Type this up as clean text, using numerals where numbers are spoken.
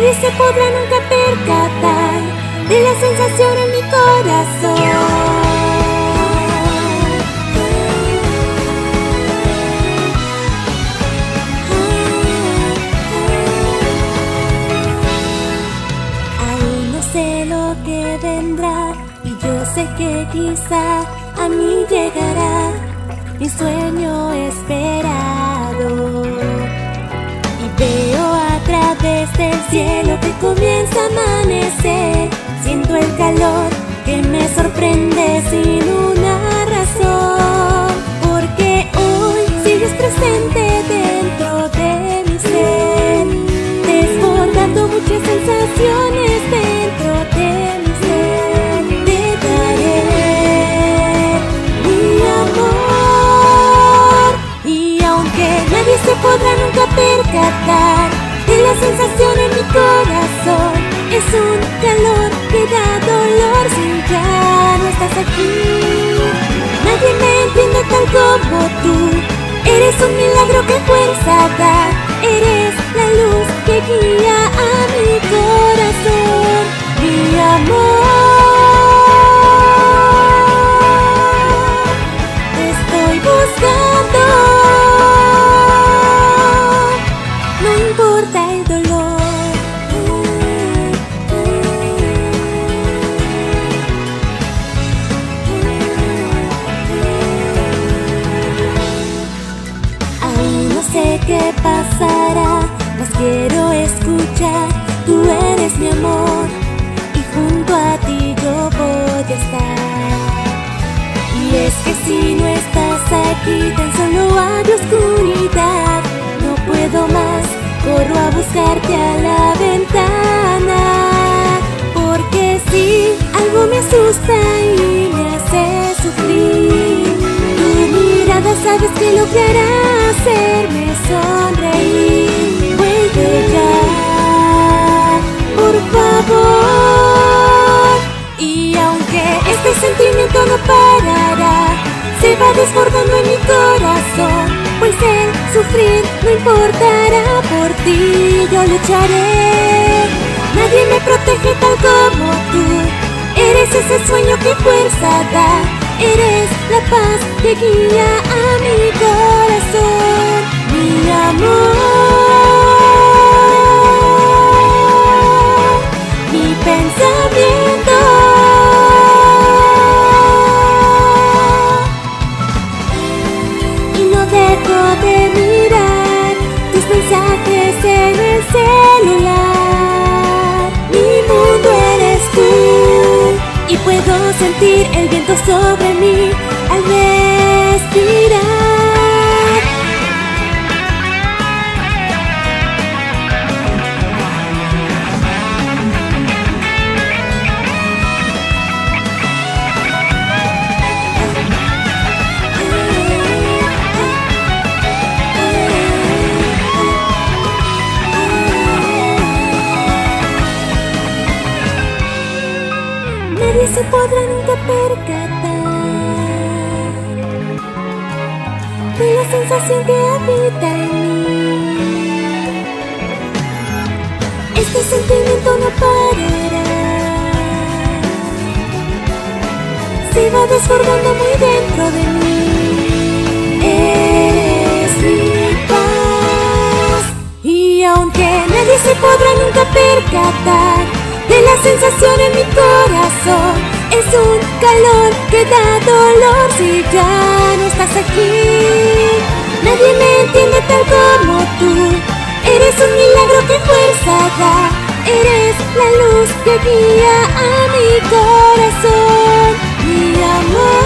Nadie se podrá nunca percatar de la sensación en mi corazón. Aún no sé lo que vendrá, y yo sé que quizá a mí llegará mi sueño esperado. Y veo a través del cielo que comienza a amanecer. Siento el calor que me sorprende sin una razón, porque hoy sigues presente dentro de mi ser, desbordando muchas sensaciones dentro de mi ser. Te daré mi amor, y aunque nadie se podrá nunca percatar de la sensación en mi corazón, es un calor que da dolor si ya no estás aquí. Nadie me entiende tal como tú. Eres un milagro que fuerza da. Eres la luz que guía a mi corazón. Mi amor, te estoy buscando. No importa el dolor. Sé qué pasará, mas quiero escuchar. Tú eres mi amor, y junto a ti yo voy a estar. Y es que si no estás aquí, tan solo hay oscuridad. No puedo más, corro a buscarte a la ventana, porque si algo me asusta y me hace sufrir, tu mirada sabes que logrará hacerme sonreír. Vuelve ya, por favor. Y aunque este sentimiento no parará, se va desbordando en mi corazón, pues el sufrir no importará. Por ti yo lucharé. Nadie me protege tal como tú. Eres ese sueño que fuerza da. Eres la paz que guía a mi corazón. Mi amor, mi pensamiento. Y no dejo de mirar tus mensajes en el celular. Mi mundo eres tú, y puedo sentir el viento sobre mí al respirar. Nadie se podrá nunca percatar de la sensación que habita en mí. Este sentimiento no parará, se va desbordando muy dentro de mí. Eres mi paz, y aunque nadie se podrá nunca percatar de la sensación en mi corazón, es un calor que da dolor si ya no estás aquí. Nadie me entiende tal como tú. Eres un milagro que fuerza da. Eres la luz que guía a mi corazón. Mi amor.